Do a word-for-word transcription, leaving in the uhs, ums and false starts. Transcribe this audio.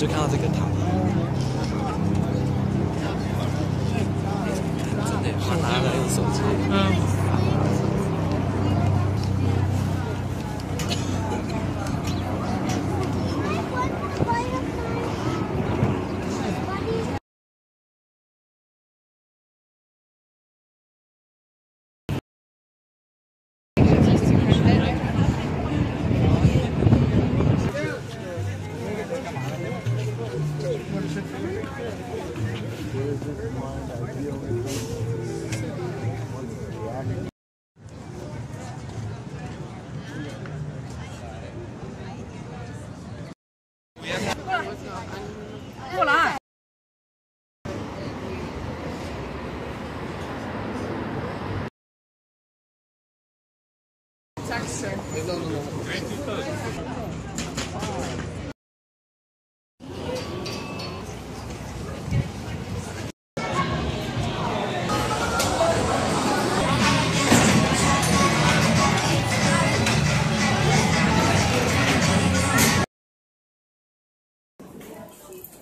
就看到这个塔。真的，他拿来用手机。嗯。 过来。Jackson.